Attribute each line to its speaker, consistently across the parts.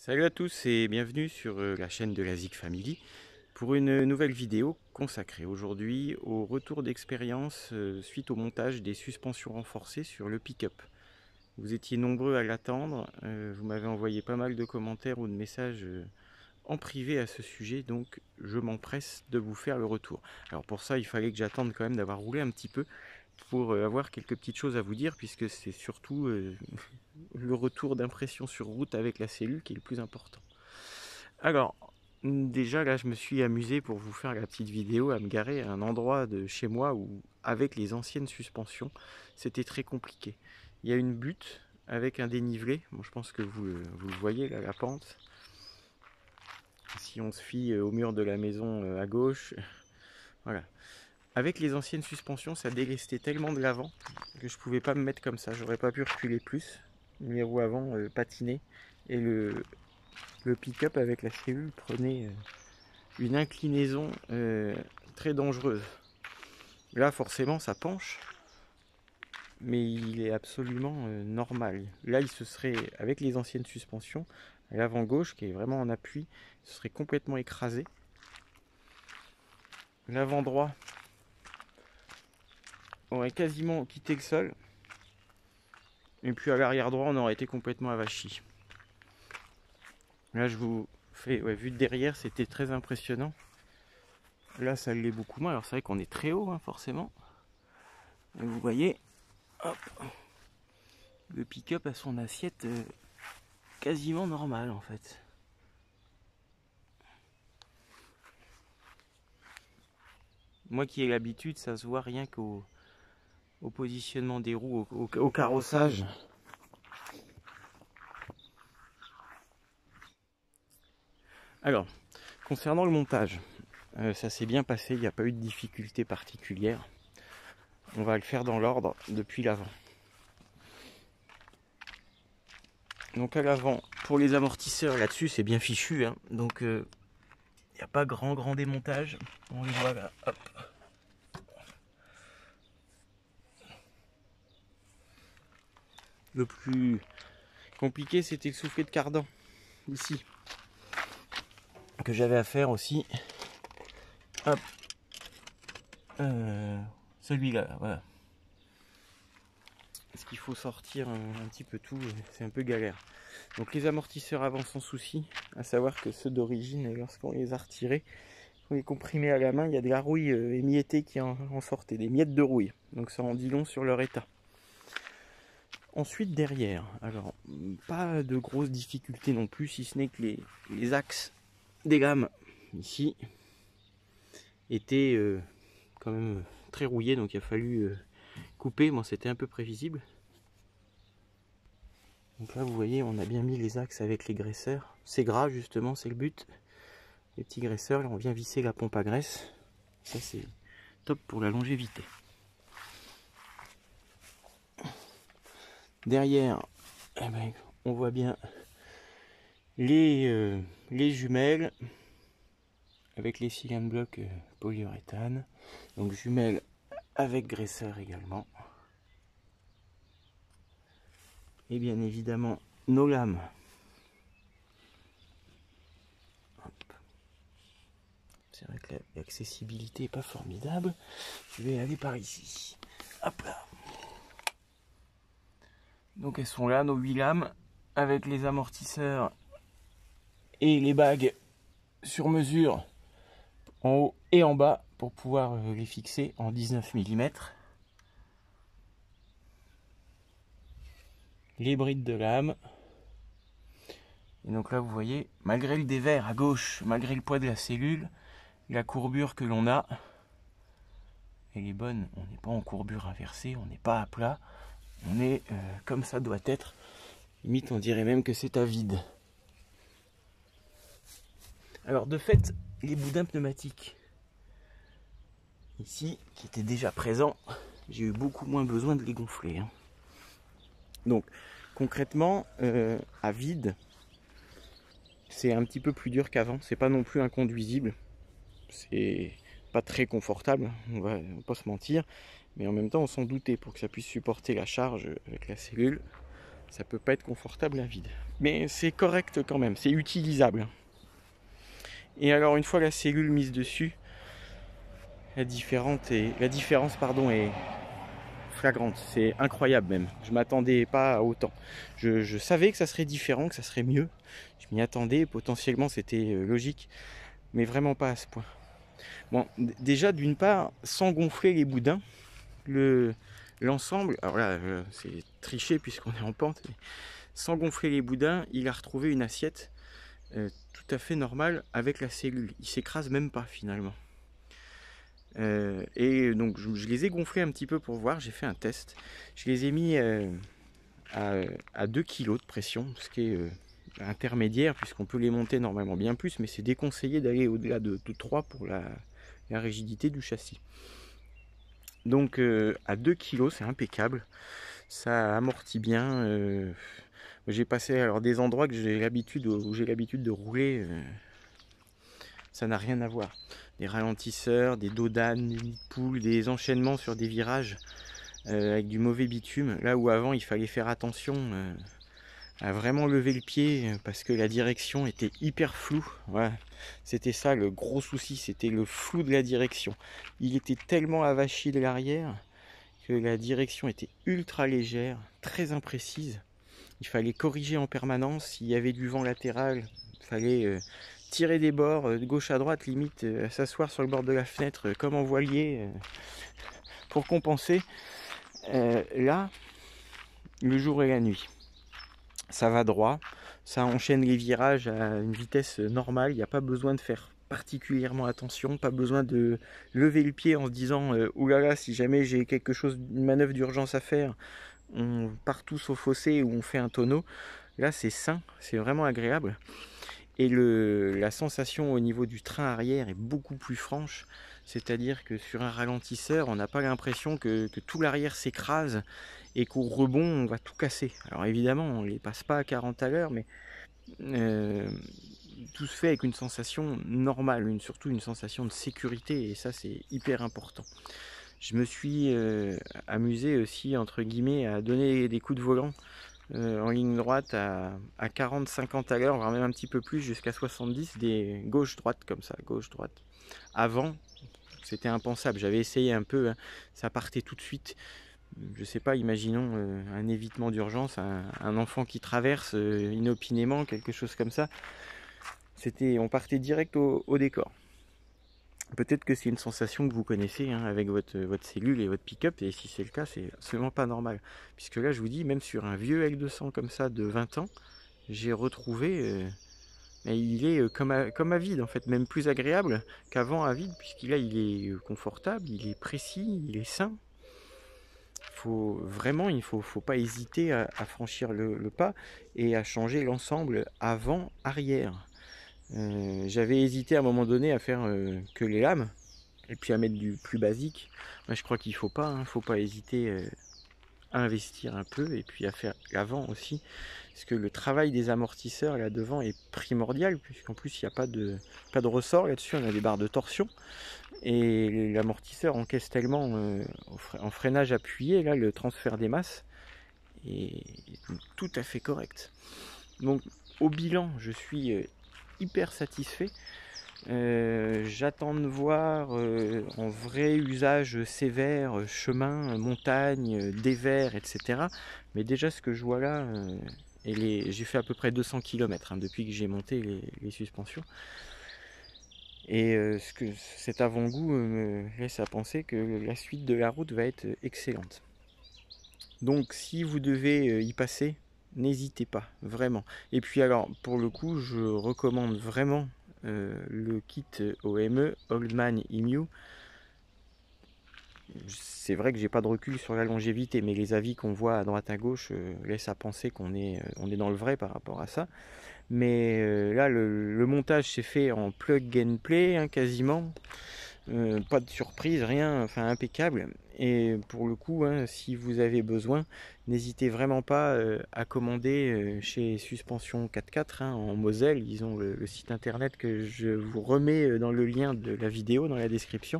Speaker 1: Salut à tous et bienvenue sur la chaîne de la Zik Family pour une nouvelle vidéo consacrée aujourd'hui au retour d'expérience suite au montage des suspensions renforcées sur le pick-up. Vous étiez nombreux à l'attendre, vous m'avez envoyé pas mal de commentaires ou de messages en privé à ce sujet, donc je m'empresse de vous faire le retour. Alors pour ça, il fallait que j'attende quand même d'avoir roulé un petit peu pour avoir quelques petites choses à vous dire, puisque c'est surtout le retour d'impression sur route avec la cellule qui est le plus important. Alors, déjà là, je me suis amusé pour vous faire la petite vidéo à me garer à un endroit de chez moi où, avec les anciennes suspensions, c'était très compliqué. Il y a une butte avec un dénivelé, bon, je pense que vous le voyez là, la pente. Si on se fie au mur de la maison à gauche, voilà. Avec les anciennes suspensions, ça délestait tellement de l'avant que je pouvais pas me mettre comme ça. J'aurais pas pu reculer plus. Les roues avant patinaient et le pick-up avec la cellule prenait une inclinaison très dangereuse. Là, forcément, ça penche, mais il est absolument normal. Là, il se serait, avec les anciennes suspensions, l'avant gauche qui est vraiment en appui, il se serait complètement écrasé. L'avant droit aurait quasiment quitté le sol. Et puis à l'arrière droit, on aurait été complètement avachi. Là, je vous fais, vu de derrière, c'était très impressionnant. Là, ça l'est beaucoup moins. Alors, c'est vrai qu'on est très haut, hein, forcément. Et vous voyez, hop, le pick-up a son assiette quasiment normale, en fait. Moi qui ai l'habitude, ça se voit rien qu'au positionnement des roues, au carrossage. Alors, concernant le montage, ça s'est bien passé, il n'y a pas eu de difficulté particulière. On va le faire dans l'ordre depuis l'avant. Donc à l'avant, pour les amortisseurs là-dessus, c'est bien fichu, hein. Donc il n'y a pas grand démontage. On les voit là, hop. Le plus compliqué, c'était le soufflet de cardan, ici, que j'avais à faire aussi. Hop. Celui-là, voilà. Parce qu'il faut sortir un petit peu tout, c'est un peu galère. Donc les amortisseurs avant sans souci, à savoir que ceux d'origine, lorsqu'on les a retirés, on les comprimés à la main, il y a de la rouille émiettée qui en sortait, des miettes de rouille. Donc ça en dit long sur leur état. Ensuite derrière, alors pas de grosses difficultés non plus, si ce n'est que les axes des lames ici étaient quand même très rouillés, donc il a fallu couper. Bon, c'était un peu prévisible. Donc là vous voyez, on a bien mis les axes avec les graisseurs. C'est gras justement, c'est le but. Les petits graisseurs, là on vient visser la pompe à graisse. Ça c'est top pour la longévité. Derrière, eh ben, on voit bien les jumelles avec les cylindres blocs polyuréthane. Donc jumelles avec graisseur également. Et bien évidemment nos lames. C'est vrai que l'accessibilité n'est pas formidable. Je vais aller par ici. Hop là. Donc elles sont là, nos 8 lames, avec les amortisseurs et les bagues sur mesure en haut et en bas pour pouvoir les fixer en 19 mm. Les brides de lame. Et donc là vous voyez, malgré le dévers à gauche, malgré le poids de la cellule, la courbure que l'on a, elle est bonne. On n'est pas en courbure inversée, on n'est pas à plat, on est comme ça doit être. Limite on dirait même que c'est à vide. Alors de fait, les boudins pneumatiques ici, qui étaient déjà présents, j'ai eu beaucoup moins besoin de les gonfler, hein. Donc concrètement, à vide, c'est un petit peu plus dur qu'avant. C'est pas non plus inconduisible, c'est pas très confortable, on va pas se mentir, mais en même temps on s'en doutait pour que ça puisse supporter la charge avec la cellule. Ça peut pas être confortable à vide. Mais c'est correct quand même, c'est utilisable. Et alors une fois la cellule mise dessus, la différence est flagrante. C'est incroyable même. Je m'attendais pas à autant. Je savais que ça serait différent, que ça serait mieux. Je m'y attendais, potentiellement c'était logique, mais vraiment pas à ce point. Bon, déjà d'une part, sans gonfler les boudins, l'ensemble, alors là c'est triché puisqu'on est en pente, mais sans gonfler les boudins, il a retrouvé une assiette tout à fait normale avec la cellule. Il s'écrase même pas finalement. Et donc je les ai gonflés un petit peu pour voir, j'ai fait un test. Je les ai mis à 2 kg de pression, ce qui est intermédiaire puisqu'on peut les monter normalement bien plus, mais c'est déconseillé d'aller au-delà de 3 pour la rigidité du châssis. Donc à 2 kg c'est impeccable, ça amortit bien. J'ai passé alors des endroits où j'ai l'habitude de rouler, ça n'a rien à voir. Des ralentisseurs, des dos d'âne, des nids de poule, des enchaînements sur des virages avec du mauvais bitume. Là où avant il fallait faire attention à vraiment lever le pied parce que la direction était hyper floue. Voilà. C'était ça le gros souci, c'était le flou de la direction. Il était tellement avachi de l'arrière que la direction était ultra légère, très imprécise. Il fallait corriger en permanence. S'il y avait du vent latéral, il fallait tirer des bords de gauche à droite, limite s'asseoir sur le bord de la fenêtre comme en voilier pour compenser. Là, le jour et la nuit, ça va droit, ça enchaîne les virages à une vitesse normale, il n'y a pas besoin de faire particulièrement attention, pas besoin de lever le pied en se disant oulala, si jamais j'ai quelque chose, une manœuvre d'urgence à faire, on part tous au fossé ou on fait un tonneau. Là c'est sain, c'est vraiment agréable. Et la sensation au niveau du train arrière est beaucoup plus franche. C'est-à-dire que sur un ralentisseur, on n'a pas l'impression que tout l'arrière s'écrase et qu'au rebond, on va tout casser. Alors évidemment, on ne les passe pas à 40 à l'heure, mais tout se fait avec une sensation normale, surtout une sensation de sécurité, et ça c'est hyper important. Je me suis amusé aussi, entre guillemets, à donner des coups de volant en ligne droite à 40-50 à l'heure, voire même un petit peu plus, jusqu'à 70, des gauche-droite comme ça, gauche-droite. Avant, c'était impensable, j'avais essayé un peu, hein, ça partait tout de suite. Je sais pas, imaginons un évitement d'urgence, un enfant qui traverse inopinément, quelque chose comme ça. On partait direct au décor. Peut-être que c'est une sensation que vous connaissez hein, avec votre cellule et votre pick-up, et si c'est le cas, c'est absolument pas normal. Puisque là, je vous dis, même sur un vieux L200 comme ça de 20 ans, j'ai retrouvé, il est comme à vide, en fait, même plus agréable qu'avant à vide, puisqu'il est confortable, il est précis, il est sain. Il ne faut pas hésiter à franchir le pas et à changer l'ensemble avant-arrière. J'avais hésité à un moment donné à faire que les lames et puis à mettre du plus basique. Moi, je crois qu'il faut pas hésiter à investir un peu et puis à faire l'avant aussi, parce que le travail des amortisseurs là devant est primordial, puisqu'en plus il n'y a pas de ressort là-dessus, on a des barres de torsion et l'amortisseur encaisse tellement en freinage appuyé, là le transfert des masses est tout à fait correct. Donc au bilan, je suis hyper satisfait. J'attends de voir en vrai usage sévère, chemin, montagne, dévers, etc. Mais déjà ce que je vois là, j'ai fait à peu près 200 km hein, depuis que j'ai monté les suspensions. Et cet avant-goût me laisse à penser que la suite de la route va être excellente. Donc si vous devez y passer, n'hésitez pas, vraiment. Et puis alors, pour le coup, je recommande vraiment le kit OME, Oldman Emu. C'est vrai que j'ai pas de recul sur la longévité, mais les avis qu'on voit à droite à gauche laissent à penser qu'on est dans le vrai par rapport à ça. Mais là, le montage s'est fait en plug and play, hein, quasiment. Pas de surprise, rien, enfin impeccable. Et pour le coup, hein, si vous avez besoin, n'hésitez vraiment pas à commander chez Suspension 4x4 hein, en Moselle. Ils ont le site internet que je vous remets dans le lien de la vidéo, dans la description.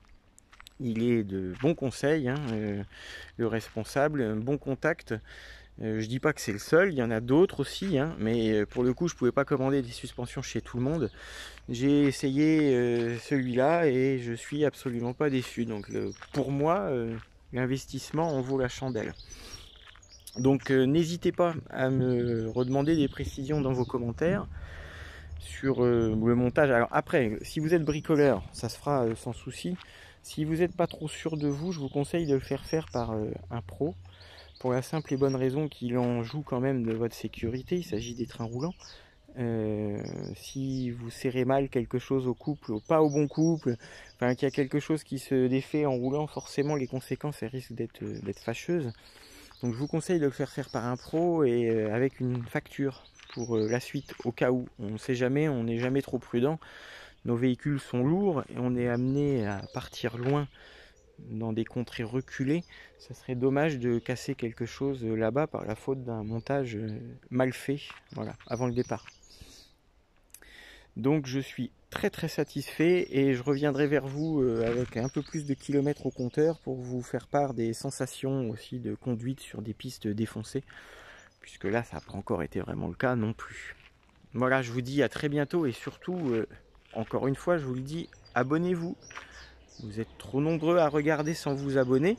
Speaker 1: Il est de bons conseils, hein, le responsable, un bon contact. Je dis pas que c'est le seul, il y en a d'autres aussi, hein, mais pour le coup je pouvais pas commander des suspensions chez tout le monde. J'ai essayé celui-là et je suis absolument pas déçu. Donc pour moi, l'investissement en vaut la chandelle. Donc n'hésitez pas à me redemander des précisions dans vos commentaires sur le montage. Alors après, si vous êtes bricoleur, ça se fera sans souci. Si vous n'êtes pas trop sûr de vous, je vous conseille de le faire faire par un pro. Pour la simple et bonne raison qu'il en joue quand même de votre sécurité, il s'agit des trains roulants. Si vous serrez mal quelque chose au couple, pas au bon couple, enfin qu'il y a quelque chose qui se défait en roulant, forcément les conséquences elles risquent d'être fâcheuses. Donc je vous conseille de le faire faire par un pro et avec une facture pour la suite, au cas où. On ne sait jamais, on n'est jamais trop prudent. Nos véhicules sont lourds et on est amené à partir loin dans des contrées reculées. Ça serait dommage de casser quelque chose là-bas par la faute d'un montage mal fait, voilà, avant le départ. Donc je suis très satisfait et je reviendrai vers vous avec un peu plus de kilomètres au compteur pour vous faire part des sensations aussi de conduite sur des pistes défoncées, puisque là ça n'a pas encore été vraiment le cas non plus. Voilà, je vous dis à très bientôt et surtout, encore une fois je vous le dis, abonnez-vous. Vous êtes trop nombreux à regarder sans vous abonner.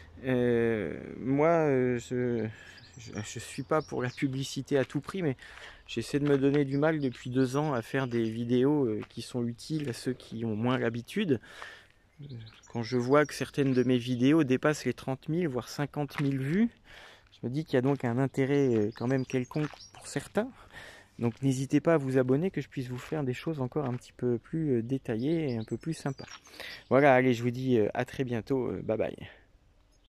Speaker 1: Moi, je suis pas pour la publicité à tout prix, mais j'essaie de me donner du mal depuis 2 ans à faire des vidéos qui sont utiles à ceux qui ont moins l'habitude. Quand je vois que certaines de mes vidéos dépassent les 30 000, voire 50 000 vues, je me dis qu'il y a donc un intérêt quand même quelconque pour certains. Donc n'hésitez pas à vous abonner, que je puisse vous faire des choses encore un petit peu plus détaillées et un peu plus sympas. Voilà, allez, je vous dis à très bientôt, bye bye.